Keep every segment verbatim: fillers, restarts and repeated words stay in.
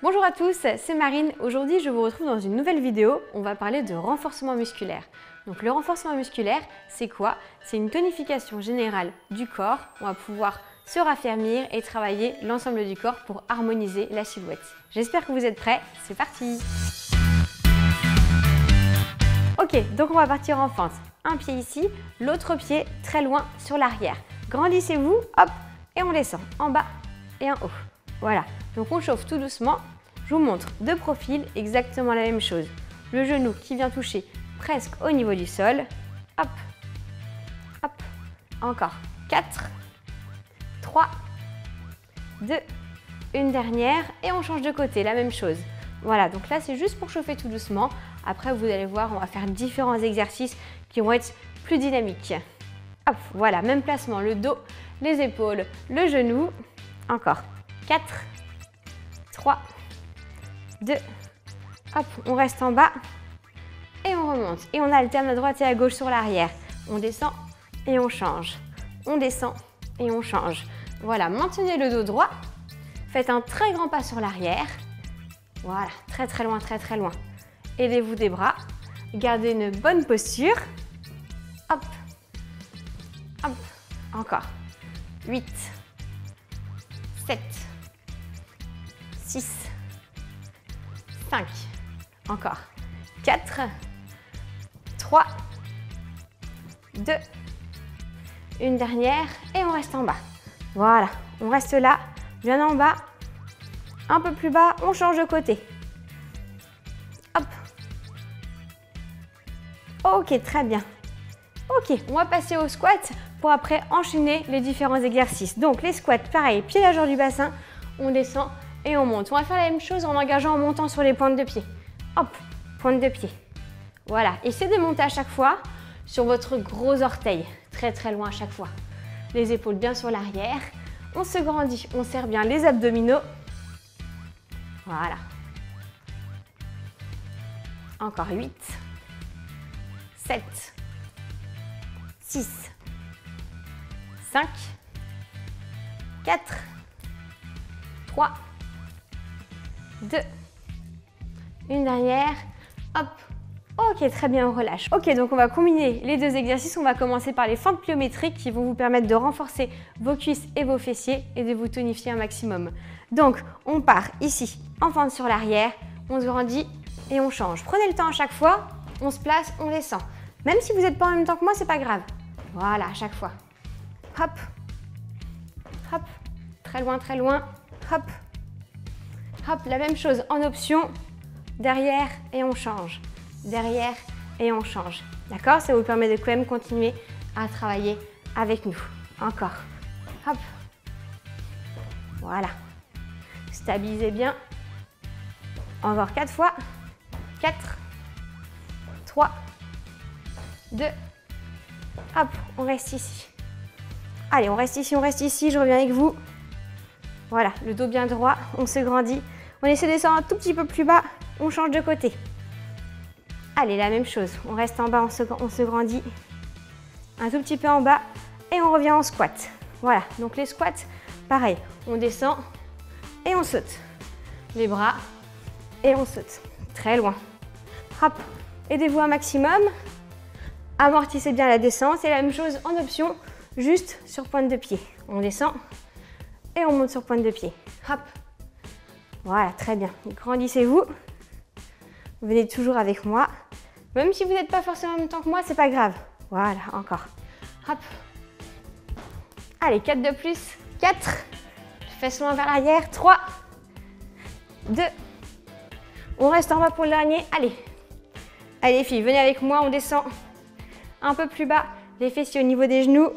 Bonjour à tous, c'est Marine. Aujourd'hui, je vous retrouve dans une nouvelle vidéo. On va parler de renforcement musculaire. Donc le renforcement musculaire, c'est quoi? C'est une tonification générale du corps. On va pouvoir se raffermir et travailler l'ensemble du corps pour harmoniser la silhouette. J'espère que vous êtes prêts. C'est parti! Ok, donc on va partir en fente. Un pied ici, l'autre pied très loin sur l'arrière. Grandissez-vous, hop, et on descend en bas et en haut. Voilà, donc on chauffe tout doucement. Je vous montre de profil exactement la même chose. Le genou qui vient toucher presque au niveau du sol. Hop, hop, encore. quatre, trois, deux, une dernière et on change de côté, la même chose. Voilà, donc là c'est juste pour chauffer tout doucement. Après vous allez voir, on va faire différents exercices qui vont être plus dynamiques. Hop, voilà, même placement, le dos, les épaules, le genou. Encore. quatre, trois, deux, hop, on reste en bas et on remonte. Et on alterne à droite et à gauche sur l'arrière. On descend et on change. On descend et on change. Voilà, maintenez le dos droit. Faites un très grand pas sur l'arrière. Voilà, très très loin, très très loin. Aidez-vous des bras. Gardez une bonne posture. Hop, hop, encore. huit, sept, six, cinq, encore. quatre, trois, deux, une dernière et on reste en bas. Voilà, on reste là, bien en bas, un peu plus bas, on change de côté. Hop. Ok, très bien. Ok, on va passer au squat pour après enchaîner les différents exercices. Donc les squats, pareil, pied largeur du bassin, on descend et on monte. On va faire la même chose en engageant en montant sur les pointes de pied. Hop, pointe de pied. Voilà, essayez de monter à chaque fois sur votre gros orteil, très très loin à chaque fois. Les épaules bien sur l'arrière. On se grandit, on serre bien les abdominaux. Voilà. Encore huit, sept, six, cinq, quatre, trois, deux, une dernière, hop, ok, très bien, on relâche. Ok, donc on va combiner les deux exercices. On va commencer par les fentes pliométriques qui vont vous permettre de renforcer vos cuisses et vos fessiers et de vous tonifier un maximum. Donc, on part ici, en fente sur l'arrière, on se grandit et on change. Prenez le temps à chaque fois, on se place, on descend. Même si vous n'êtes pas en même temps que moi, c'est pas grave. Voilà, à chaque fois. Hop, hop, très loin, très loin, hop, hop, la même chose en option, derrière et on change, derrière et on change. D'accord? Ça vous permet de quand même continuer à travailler avec nous. Encore, hop, voilà. Stabilisez bien. Encore quatre fois, quatre, trois, deux, hop, on reste ici. Allez, on reste ici, on reste ici, je reviens avec vous. Voilà, le dos bien droit, on se grandit. On essaie de descendre un tout petit peu plus bas, on change de côté. Allez, la même chose, on reste en bas, on se, on se grandit. Un tout petit peu en bas et on revient en squat. Voilà, donc les squats, pareil, on descend et on saute. Les bras et on saute. Très loin. Hop, aidez-vous un maximum. Amortissez bien la descente. Et la même chose en option, juste sur pointe de pied. On descend et on monte sur pointe de pied. Hop. Voilà, très bien. Grandissez-vous. Venez toujours avec moi. Même si vous n'êtes pas forcément en même temps que moi, c'est pas grave. Voilà, encore. Hop. Allez, quatre de plus. quatre. Fesses loin vers l'arrière. trois. deux. On reste en bas pour le dernier. Allez. Allez, filles, venez avec moi. On descend un peu plus bas. Les fessiers au niveau des genoux.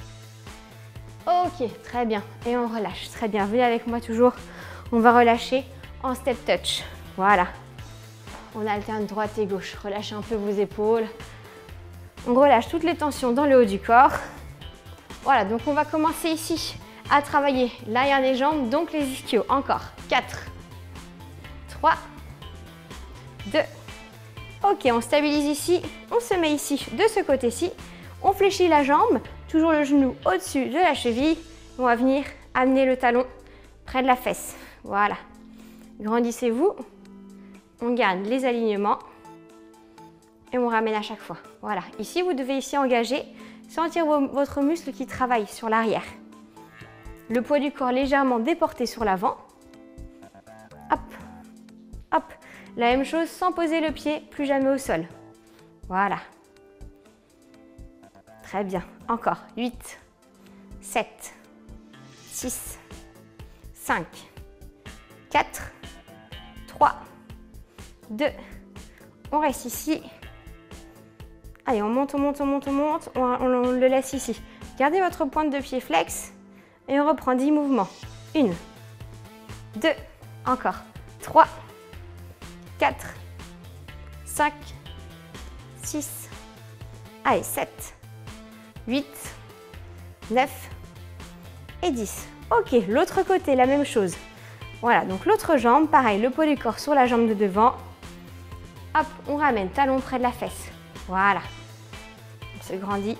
Ok, très bien. Et on relâche. Très bien. Venez avec moi toujours. On va relâcher en step touch. Voilà. On alterne droite et gauche. Relâchez un peu vos épaules. On relâche toutes les tensions dans le haut du corps. Voilà, donc on va commencer ici à travailler l'arrière des jambes, donc les ischios. Encore. quatre, trois, deux. Ok, on stabilise ici. On se met ici, de ce côté-ci. On fléchit la jambe, toujours le genou au-dessus de la cheville. On va venir amener le talon près de la fesse. Voilà. Grandissez-vous. On garde les alignements. Et on ramène à chaque fois. Voilà. Ici, vous devez ici engager, sentir vos, votre muscle qui travaille sur l'arrière. Le poids du corps légèrement déporté sur l'avant. Hop, hop. La même chose sans poser le pied, plus jamais au sol. Voilà. Très bien. Encore. huit, sept, six, cinq, quatre, trois, deux. On reste ici. Allez, on monte, on monte, on monte, on monte. On, on, on le laisse ici. Gardez votre pointe de pied flex. Et on reprend dix mouvements. une, deux, encore. trois, quatre, cinq, six, allez, sept, huit, neuf et dix. Ok, l'autre côté, la même chose. Voilà, donc l'autre jambe, pareil, le poids du corps sur la jambe de devant. Hop, on ramène, talon près de la fesse. Voilà. On se grandit.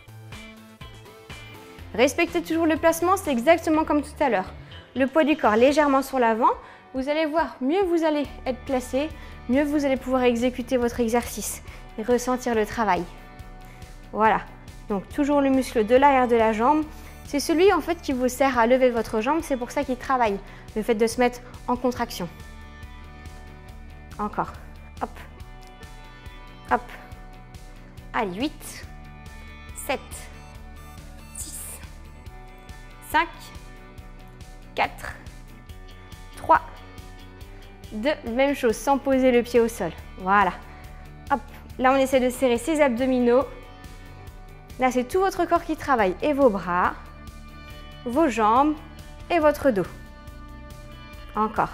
Respectez toujours le placement, c'est exactement comme tout à l'heure. Le poids du corps légèrement sur l'avant. Vous allez voir, mieux vous allez être placé, mieux vous allez pouvoir exécuter votre exercice et ressentir le travail. Voilà. Donc toujours le muscle de l'arrière de la jambe. C'est celui en fait qui vous sert à lever votre jambe, c'est pour ça qu'il travaille. Le fait de se mettre en contraction. Encore. Hop. Hop. Allez, huit, sept, six, cinq, quatre, trois, deux. Même chose, sans poser le pied au sol. Voilà. Hop. Là, on essaie de serrer ses abdominaux. Là, c'est tout votre corps qui travaille. Et vos bras, vos jambes et votre dos. Encore.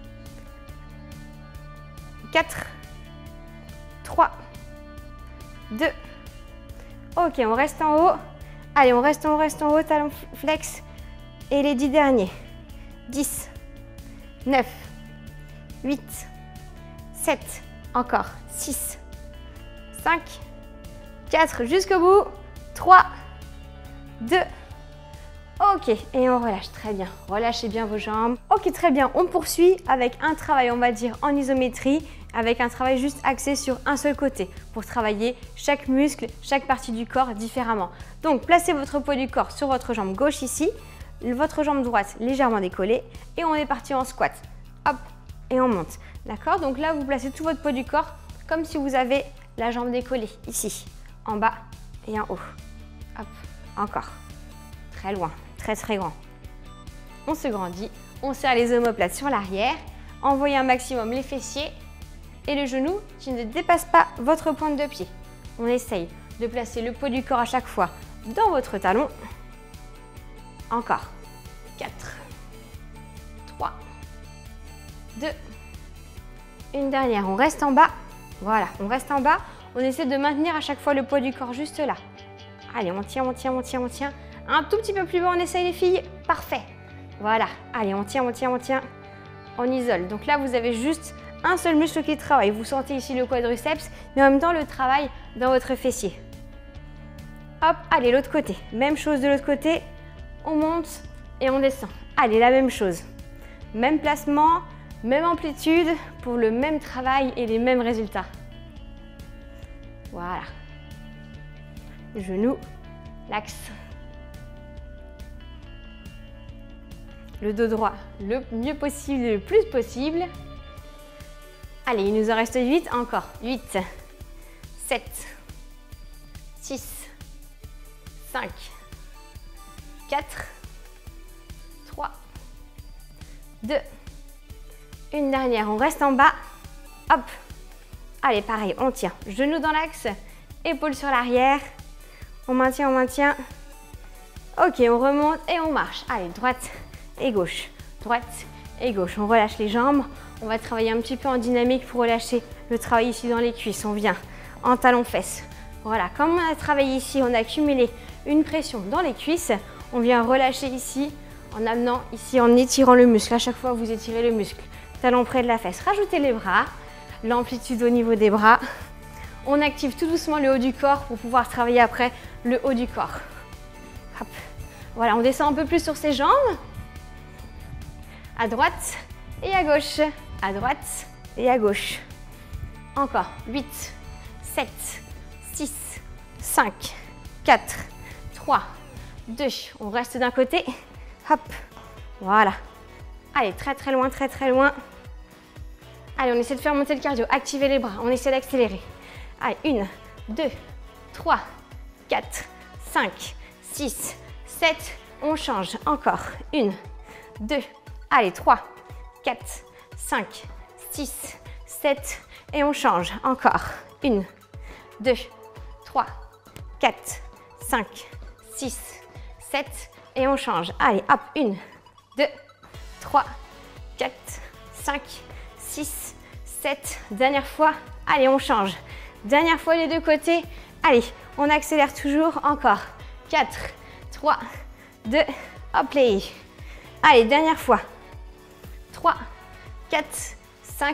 quatre, trois, deux. Ok, on reste en haut. Allez, on reste, on reste en haut, talon flex. Et les dix derniers. dix, neuf, huit, sept, encore. six, cinq, quatre, jusqu'au bout. trois, deux. Ok, et on relâche, très bien. Relâchez bien vos jambes. Ok, très bien, on poursuit avec un travail, on va dire, en isométrie, avec un travail juste axé sur un seul côté, pour travailler chaque muscle, chaque partie du corps différemment. Donc, placez votre poids du corps sur votre jambe gauche ici, votre jambe droite légèrement décollée, et on est parti en squat. Hop, et on monte. D'accord? Donc là, vous placez tout votre poids du corps comme si vous avez la jambe décollée, ici, en bas et en haut. Hop, encore. Très loin, très très grand. On se grandit, on serre les omoplates sur l'arrière, envoyez un maximum les fessiers et le genou qui ne dépasse pas votre pointe de pied. On essaye de placer le poids du corps à chaque fois dans votre talon. Encore. quatre, trois, deux, une dernière. On reste en bas. Voilà, on reste en bas. On essaie de maintenir à chaque fois le poids du corps juste là. Allez, on tient, on tient, on tient, on tient. Un tout petit peu plus bas, on essaye les filles. Parfait. Voilà. Allez, on tient, on tient, on tient. On isole. Donc là, vous avez juste un seul muscle qui travaille. Vous sentez ici le quadriceps, mais en même temps le travail dans votre fessier. Hop, allez, l'autre côté. Même chose de l'autre côté. On monte et on descend. Allez, la même chose. Même placement, même amplitude pour le même travail et les mêmes résultats. Voilà. Genou, l'axe. Le dos droit le mieux possible, le plus possible. Allez, il nous en reste huit encore. huit, sept, six, cinq, quatre, trois, deux, une dernière. On reste en bas. Hop. Allez, pareil, on tient. Genou dans l'axe, épaules sur l'arrière. On maintient, on maintient. Ok, on remonte et on marche. Allez, droite et gauche, droite et gauche. On relâche les jambes. On va travailler un petit peu en dynamique pour relâcher le travail ici dans les cuisses. On vient en talon-fesses. Voilà, comme on a travaillé ici, on a accumulé une pression dans les cuisses. On vient relâcher ici en amenant ici, en étirant le muscle. À chaque fois, vous étirez le muscle. Talon près de la fesse. Rajoutez les bras, l'amplitude au niveau des bras. On active tout doucement le haut du corps pour pouvoir travailler après le haut du corps. Hop. Voilà, on descend un peu plus sur ses jambes. À droite et à gauche. À droite et à gauche. Encore. huit, sept, six, cinq, quatre, trois, deux. On reste d'un côté. Hop. Voilà. Allez, très très loin, très très loin. Allez, on essaie de faire monter le cardio. Activez les bras. On essaie d'accélérer. Allez, une, deux, trois, quatre, cinq, six, sept. On change. Encore. une, deux. Allez, trois, quatre, cinq, six, sept. Et on change. Encore. une, deux, trois, quatre, cinq, six, sept. Et on change. Allez, hop. une, deux, trois, quatre, cinq, six, sept. Dernière fois. Allez, on change. Dernière fois les deux côtés. Allez, on accélère toujours. Encore. quatre, trois, deux. Hop, les. Allez, dernière fois. trois, quatre, cinq,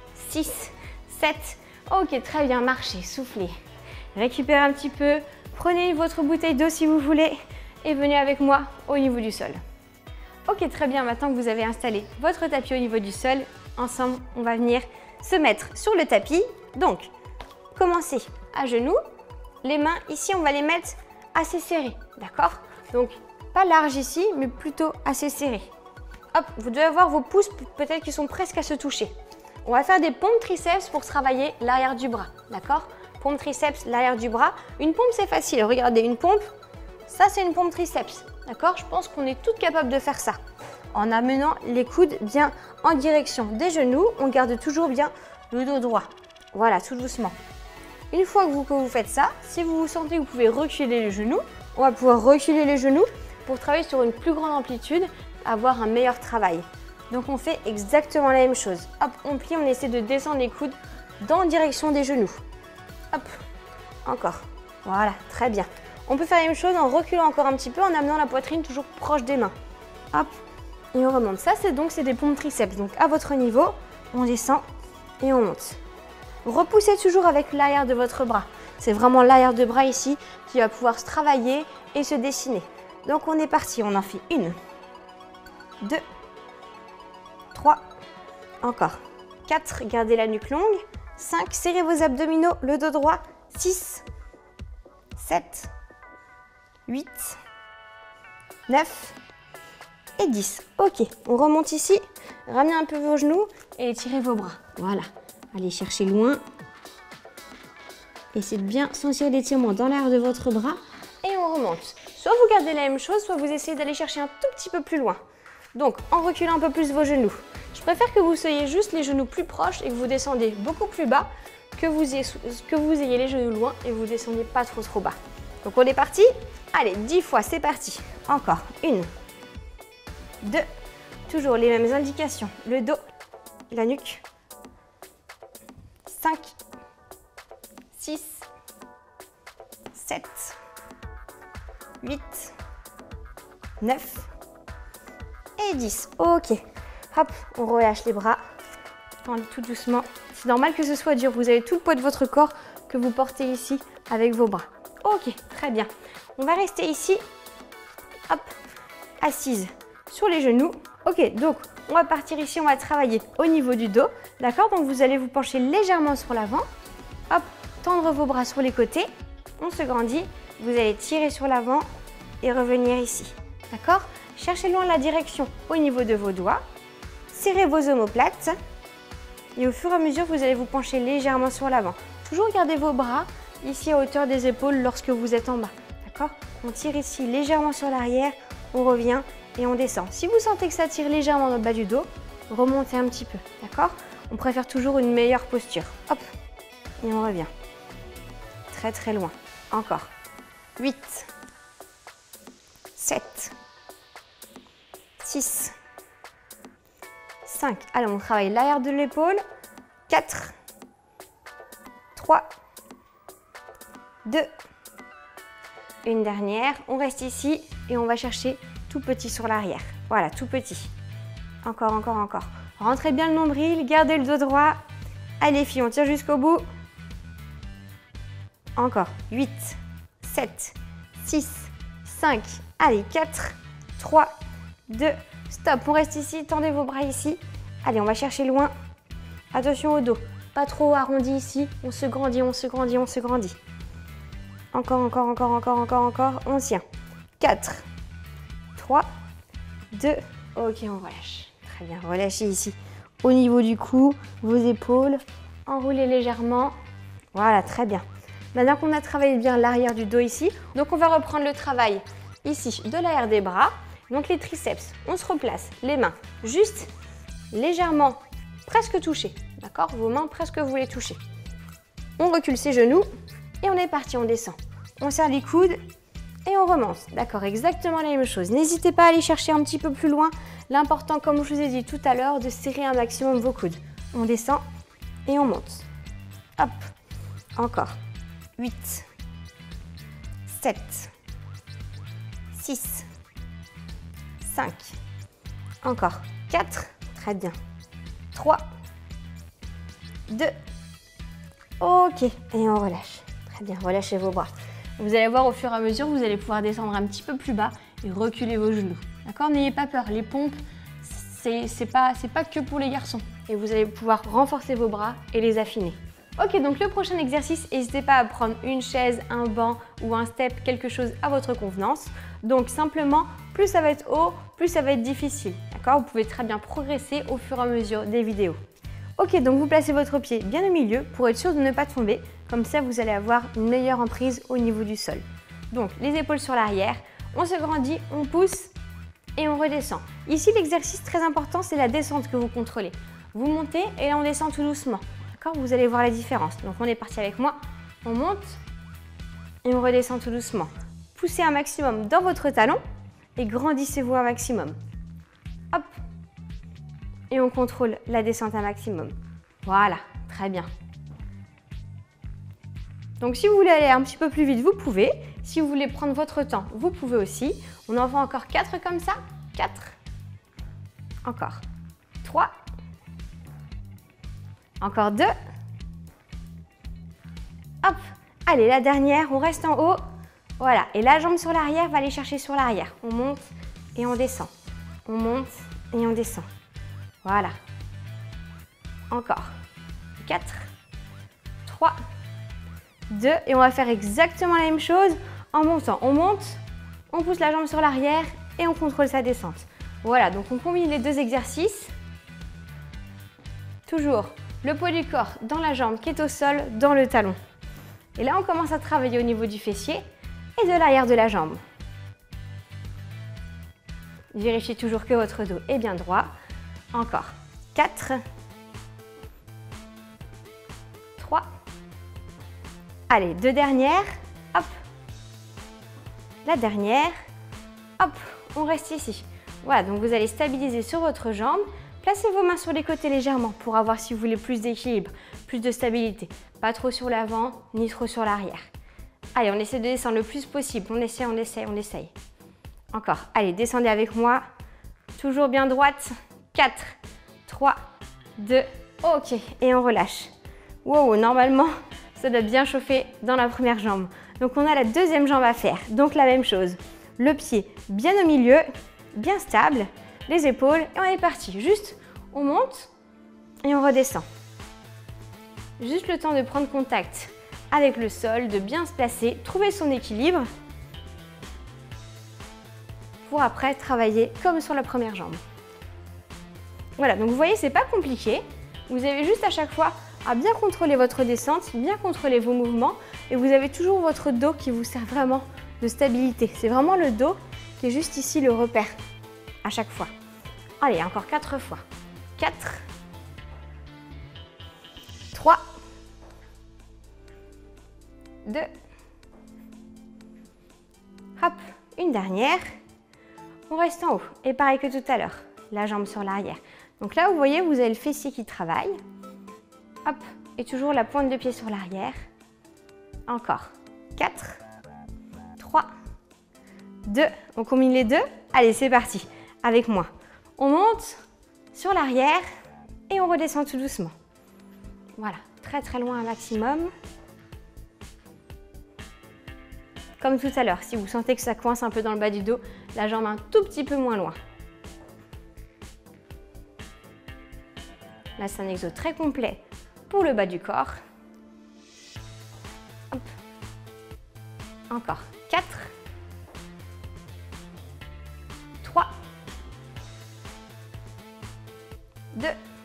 six, sept. Ok, très bien. Marchez, soufflez. Récupérez un petit peu. Prenez votre bouteille d'eau si vous voulez. Et venez avec moi au niveau du sol. Ok, très bien. Maintenant que vous avez installé votre tapis au niveau du sol, ensemble, on va venir se mettre sur le tapis. Donc, commencez à genoux. Les mains, ici, on va les mettre assez serrées. D'accord? Donc, pas large ici, mais plutôt assez serrées. Hop, vous devez avoir vos pouces, peut-être qu'ils sont presque à se toucher. On va faire des pompes triceps pour travailler l'arrière du bras. D'accord? Pompe triceps, l'arrière du bras. Une pompe, c'est facile. Regardez, une pompe, ça, c'est une pompe triceps. D'accord? Je pense qu'on est toutes capables de faire ça. En amenant les coudes bien en direction des genoux, on garde toujours bien le dos droit. Voilà, tout doucement. Une fois que vous, que vous faites ça, si vous vous sentez que vous pouvez reculer les genoux, on va pouvoir reculer les genoux pour travailler sur une plus grande amplitude, avoir un meilleur travail. Donc on fait exactement la même chose. Hop, on plie, on essaie de descendre les coudes dans la direction des genoux. Hop, encore. Voilà, très bien. On peut faire la même chose en reculant encore un petit peu, en amenant la poitrine toujours proche des mains. Hop, et on remonte. Ça, c'est donc c'est des pompes triceps. Donc à votre niveau, on descend et on monte. Repoussez toujours avec l'arrière de votre bras. C'est vraiment l'arrière de bras ici qui va pouvoir se travailler et se dessiner. Donc on est parti, on en fait une, deux, trois, encore, quatre, gardez la nuque longue, cinq, serrez vos abdominaux, le dos droit, six, sept, huit, neuf et dix. Ok, on remonte ici, ramenez un peu vos genoux et étirez vos bras. Voilà, allez chercher loin. Essayez de bien sentir l'étirement dans l'arrière de votre bras et on remonte. Soit vous gardez la même chose, soit vous essayez d'aller chercher un tout petit peu plus loin. Donc, en reculant un peu plus vos genoux. Je préfère que vous soyez juste les genoux plus proches et que vous descendez beaucoup plus bas, que vous ayez, que vous ayez les genoux loin et que vous descendiez pas trop trop bas. Donc, on est parti. Allez, dix fois, c'est parti. Encore. Une, deux, toujours les mêmes indications. Le dos, la nuque. cinq, six, sept, huit, neuf et dix. Ok. Hop, on relâche les bras. Tendez tout doucement. C'est normal que ce soit dur. Vous avez tout le poids de votre corps que vous portez ici avec vos bras. Ok, très bien. On va rester ici. Hop, assise sur les genoux. Ok, donc on va partir ici. On va travailler au niveau du dos. D'accord? Donc vous allez vous pencher légèrement sur l'avant. Hop, tendre vos bras sur les côtés. On se grandit. Vous allez tirer sur l'avant et revenir ici. D'accord? Cherchez loin la direction au niveau de vos doigts. Serrez vos omoplates. Et au fur et à mesure, vous allez vous pencher légèrement sur l'avant. Toujours gardez vos bras ici à hauteur des épaules lorsque vous êtes en bas. D'accord? On tire ici légèrement sur l'arrière. On revient et on descend. Si vous sentez que ça tire légèrement dans le bas du dos, remontez un petit peu. D'accord? On préfère toujours une meilleure posture. Hop. Et on revient. Très très loin. Encore. huit, sept, six, cinq. Allez, on travaille l'arrière de l'épaule. quatre, trois, deux, une dernière. On reste ici et on va chercher tout petit sur l'arrière. Voilà, tout petit. Encore, encore, encore. Rentrez bien le nombril, gardez le dos droit. Allez, filles, on tire jusqu'au bout. Encore. huit, sept, six, cinq. Allez, quatre, trois, deux, stop. On reste ici, tendez vos bras ici Allez, on va chercher loin. Attention au dos. Pas trop arrondi ici. On se grandit, on se grandit, on se grandit. Encore, encore, encore, encore, encore, encore. On tient. quatre, trois, deux. Ok, on relâche. Très bien, relâchez ici. Au niveau du cou, vos épaules. Enroulez légèrement. Voilà, très bien. Maintenant qu'on a travaillé bien l'arrière du dos ici, donc on va reprendre le travail ici de l'arrière des bras. Donc les triceps, on se replace, les mains juste légèrement, presque touchées. D'accord? Vos mains presque vous les touchez. On recule ses genoux et on est parti, on descend. On serre les coudes et on remonte. D'accord, exactement la même chose. N'hésitez pas à aller chercher un petit peu plus loin. L'important, comme je vous ai dit tout à l'heure, de serrer un maximum vos coudes. On descend et on monte. Hop, encore. huit, sept, six, cinq, encore quatre, très bien, trois, deux, ok, et on relâche, très bien, relâchez vos bras. Vous allez voir au fur et à mesure, vous allez pouvoir descendre un petit peu plus bas et reculer vos genoux, d'accord? N'ayez pas peur, les pompes, c'est pas, c'est pas que pour les garçons et vous allez pouvoir renforcer vos bras et les affiner. Ok, donc le prochain exercice, n'hésitez pas à prendre une chaise, un banc ou un step, quelque chose à votre convenance. Donc simplement, plus ça va être haut, plus ça va être difficile. D'accord? Vous pouvez très bien progresser au fur et à mesure des vidéos. Ok, donc vous placez votre pied bien au milieu pour être sûr de ne pas tomber. Comme ça, vous allez avoir une meilleure emprise au niveau du sol. Donc les épaules sur l'arrière, on se grandit, on pousse et on redescend. Ici, l'exercice très important, c'est la descente que vous contrôlez. Vous montez et là, on descend tout doucement. Vous allez voir la différence. Donc on est parti avec moi, on monte et on redescend tout doucement. Poussez un maximum dans votre talon et grandissez-vous un maximum. Hop. Et on contrôle la descente un maximum. Voilà, très bien. Donc si vous voulez aller un petit peu plus vite, vous pouvez. Si vous voulez prendre votre temps, vous pouvez aussi. On en fait encore quatre comme ça. quatre. Encore. trois. Encore deux. Hop. Allez, la dernière, on reste en haut. Voilà. Et la jambe sur l'arrière va aller chercher sur l'arrière. On monte et on descend. On monte et on descend. Voilà. Encore. quatre, trois, deux. Et on va faire exactement la même chose en montant. On monte, on pousse la jambe sur l'arrière et on contrôle sa descente. Voilà. Donc on combine les deux exercices. Toujours le poids du corps dans la jambe qui est au sol, dans le talon. Et là, on commence à travailler au niveau du fessier et de l'arrière de la jambe. Vérifiez toujours que votre dos est bien droit. Encore. quatre. trois. Allez, deux dernières. Hop. La dernière. Hop. On reste ici. Voilà, donc vous allez stabiliser sur votre jambe. Placez vos mains sur les côtés légèrement pour avoir, si vous voulez, plus d'équilibre, plus de stabilité. Pas trop sur l'avant, ni trop sur l'arrière. Allez, on essaie de descendre le plus possible. On essaie, on essaie, on essaye. Encore. Allez, descendez avec moi. Toujours bien droite. quatre, trois, deux. Ok. Et on relâche. Wow, normalement, ça doit bien chauffer dans la première jambe. Donc, on a la deuxième jambe à faire. Donc, la même chose. Le pied bien au milieu, bien stable. Les épaules et on est parti. Juste, on monte et on redescend. Juste le temps de prendre contact avec le sol, de bien se placer, trouver son équilibre pour après travailler comme sur la première jambe. Voilà, donc vous voyez, c'est pas compliqué. Vous avez juste à chaque fois à bien contrôler votre descente, bien contrôler vos mouvements et vous avez toujours votre dos qui vous sert vraiment de stabilité. C'est vraiment le dos qui est juste ici le repère à chaque fois. Allez, encore quatre fois. quatre, trois, deux, hop, une dernière. On reste en haut. Et pareil que tout à l'heure, la jambe sur l'arrière. Donc là, vous voyez, vous avez le fessier qui travaille. Hop, et toujours la pointe de pied sur l'arrière. Encore. quatre, trois, deux. On combine les deux. Allez, c'est parti. Avec moi. On monte sur l'arrière et on redescend tout doucement. Voilà, très très loin un maximum. Comme tout à l'heure, si vous sentez que ça coince un peu dans le bas du dos, la jambe un tout petit peu moins loin. Là, c'est un exo très complet pour le bas du corps. Hop. Encore. quatre, trois, deux.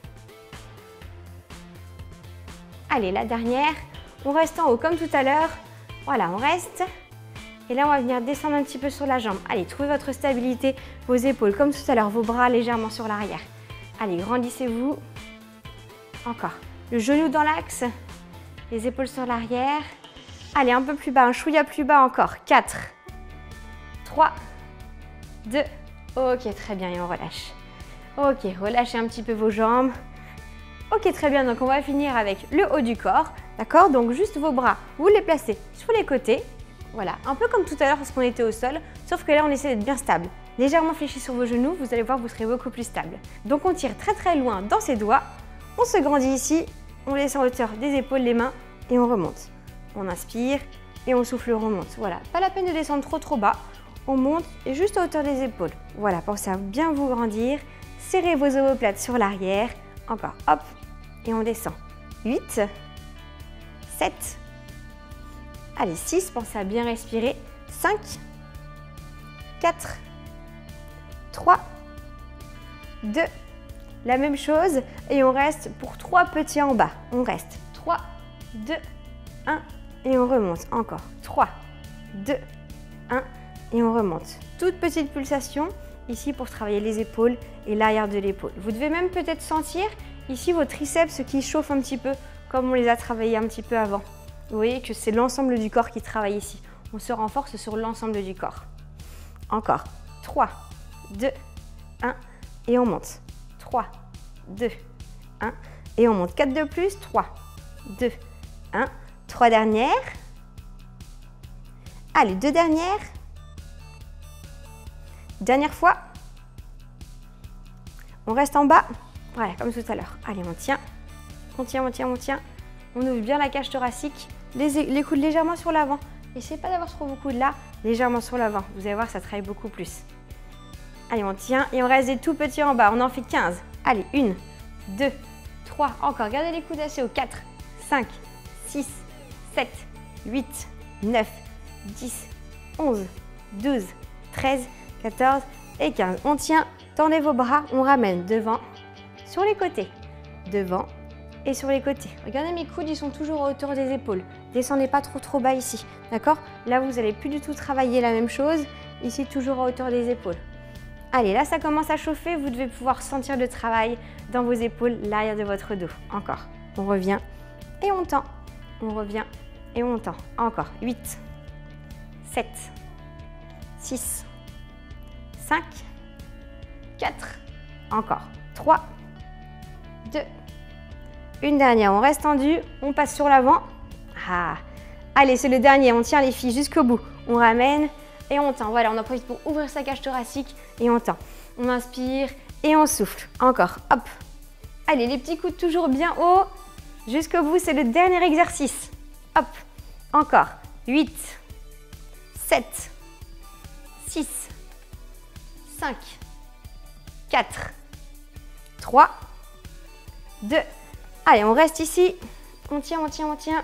Allez, la dernière. On reste en haut comme tout à l'heure. Voilà, on reste. Et là, on va venir descendre un petit peu sur la jambe. Allez, trouvez votre stabilité, vos épaules comme tout à l'heure, vos bras légèrement sur l'arrière. Allez, grandissez-vous. Encore. Le genou dans l'axe, les épaules sur l'arrière. Allez, un peu plus bas, un chouïa plus bas encore. quatre, trois, deux. Ok, très bien, et on relâche. Ok, relâchez un petit peu vos jambes. Ok, très bien, donc on va finir avec le haut du corps. D'accord? Donc juste vos bras, vous les placez sur les côtés. Voilà, un peu comme tout à l'heure parce qu'on était au sol, sauf que là, on essaie d'être bien stable. Légèrement fléchi sur vos genoux, vous allez voir, vous serez beaucoup plus stable. Donc on tire très très loin dans ses doigts. On se grandit ici, on laisse en hauteur des épaules, les mains et on remonte. On inspire et on souffle, on remonte. Voilà, pas la peine de descendre trop trop bas. On monte et juste à hauteur des épaules. Voilà, pensez à bien vous grandir. Serrez vos omoplates sur l'arrière. Encore, hop, et on descend. huit, sept, allez, six, pensez à bien respirer. cinq, quatre, trois, deux, la même chose. Et on reste pour trois petits en bas. On reste trois, deux, un, et on remonte. Encore trois, deux, un, et on remonte. Toute petite pulsation ici pour travailler les épaules et l'arrière de l'épaule. Vous devez même peut-être sentir ici vos triceps qui chauffent un petit peu comme on les a travaillés un petit peu avant. Vous voyez que c'est l'ensemble du corps qui travaille ici. On se renforce sur l'ensemble du corps. Encore trois, deux, un, et on monte. trois, deux, un, et on monte. quatre de plus, trois, deux, un, trois dernières. Allez, deux dernières. Dernière fois. On reste en bas. Voilà, comme tout à l'heure. Allez, on tient. On tient, on tient, on tient. On ouvre bien la cage thoracique. Les, les coudes légèrement sur l'avant. N'essayez pas d'avoir trop beaucoup de là. Légèrement sur l'avant. Vous allez voir, ça travaille beaucoup plus. Allez, on tient et on reste des tout petits en bas. On en fait quinze. Allez, un, deux, trois. Encore. Gardez les coudes assez haut. quatre, cinq, six, sept, huit, neuf, dix, onze, douze, treize, quatorze et quinze. On tient. Tendez vos bras. On ramène devant, sur les côtés. Devant et sur les côtés. Regardez mes coudes, ils sont toujours à hauteur des épaules. Descendez pas trop trop bas ici, d'accord? Là, vous n'allez plus du tout travailler la même chose. Ici, toujours à hauteur des épaules. Allez, là, ça commence à chauffer. Vous devez pouvoir sentir le travail dans vos épaules, l'arrière de votre dos. Encore. On revient et on tend. On revient et on tend. Encore. huit, sept, six, cinq, quatre, encore. trois, deux, une dernière. On reste tendu, on passe sur l'avant. Ah. Allez, c'est le dernier. On tient les filles jusqu'au bout. On ramène et on tend. Voilà, on en profite pour ouvrir sa cage thoracique et on tend. On inspire et on souffle. Encore. Hop. Allez, les petits coudes toujours bien haut. Jusqu'au bout, c'est le dernier exercice. Hop. Encore. huit, sept, six, cinq, quatre, trois, deux. Allez, on reste ici. On tient, on tient, on tient.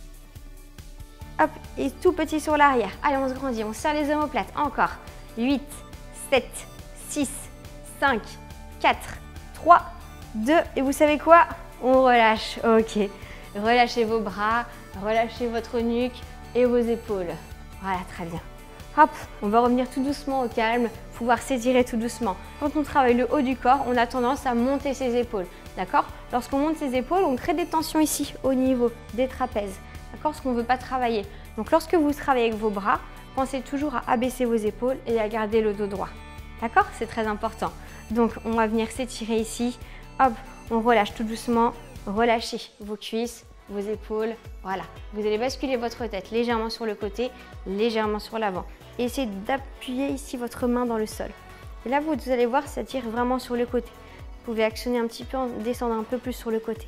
Hop, et tout petit sur l'arrière. Allez, on se grandit, on serre les omoplates. Encore. huit, sept, six, cinq, quatre, trois, deux. Et vous savez quoi? On relâche. Ok. Relâchez vos bras, relâchez votre nuque et vos épaules. Voilà, très bien. Hop, on va revenir tout doucement au calme, pouvoir s'étirer tout doucement. Quand on travaille le haut du corps, on a tendance à monter ses épaules, d'accord? Lorsqu'on monte ses épaules, on crée des tensions ici, au niveau des trapèzes, d'accord? Ce qu'on ne veut pas travailler. Donc lorsque vous travaillez avec vos bras, pensez toujours à abaisser vos épaules et à garder le dos droit, d'accord? C'est très important. Donc on va venir s'étirer ici, hop, on relâche tout doucement, relâchez vos cuisses, vos épaules, voilà. Vous allez basculer votre tête légèrement sur le côté, légèrement sur l'avant. Essayez d'appuyer ici votre main dans le sol. Et là, vous allez voir, ça tire vraiment sur le côté. Vous pouvez actionner un petit peu, descendre un peu plus sur le côté.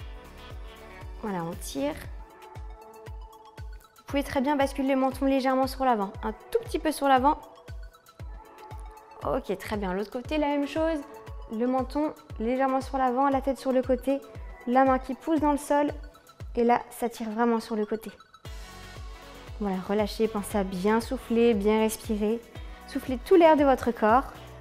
Voilà, on tire. Vous pouvez très bien basculer le menton légèrement sur l'avant, un tout petit peu sur l'avant. Ok, très bien. L'autre côté, la même chose. le menton légèrement sur l'avant, la tête sur le côté, la main qui pousse dans le sol. Et là, ça tire vraiment sur le côté. Voilà, relâchez, pensez à bien souffler, bien respirer. Soufflez tout l'air de votre corps.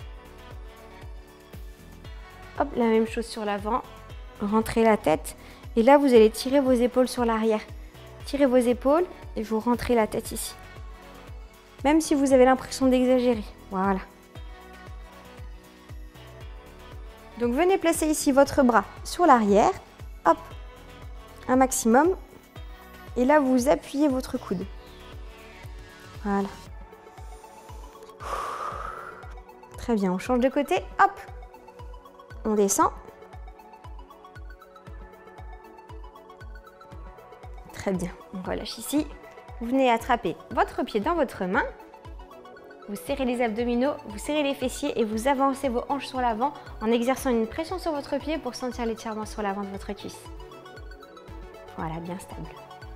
Hop, la même chose sur l'avant. Rentrez la tête. Et là, vous allez tirer vos épaules sur l'arrière. Tirez vos épaules et vous rentrez la tête ici. Même si vous avez l'impression d'exagérer. Voilà. Donc, venez placer ici votre bras sur l'arrière. Hop, un maximum. Et là, vous appuyez votre coude. Voilà. Très bien, on change de côté. Hop, on descend. Très bien, on relâche ici. Vous venez attraper votre pied dans votre main. Vous serrez les abdominaux, vous serrez les fessiers et vous avancez vos hanches sur l'avant en exerçant une pression sur votre pied pour sentir l'étirement sur l'avant de votre cuisse. Voilà, bien stable.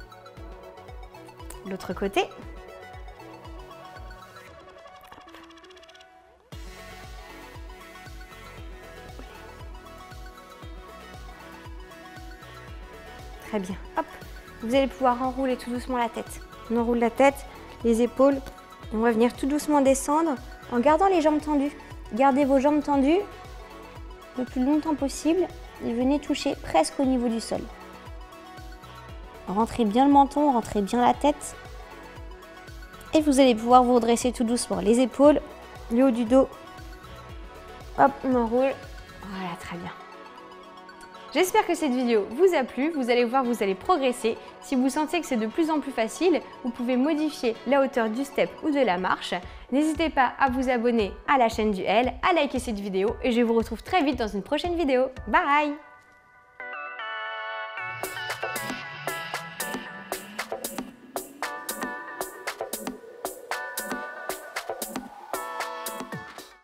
L'autre côté. Très bien. Hop. Vous allez pouvoir enrouler tout doucement la tête. On enroule la tête, les épaules. Et on va venir tout doucement descendre en gardant les jambes tendues. Gardez vos jambes tendues le plus longtemps possible et venez toucher presque au niveau du sol. Rentrez bien le menton, rentrez bien la tête. Et vous allez pouvoir vous redresser tout doucement. Les épaules, le haut du dos. Hop, on enroule. Voilà, très bien. J'espère que cette vidéo vous a plu. Vous allez voir, vous allez progresser. Si vous sentez que c'est de plus en plus facile, vous pouvez modifier la hauteur du step ou de la marche. N'hésitez pas à vous abonner à la chaîne du L, à liker cette vidéo et je vous retrouve très vite dans une prochaine vidéo. Bye!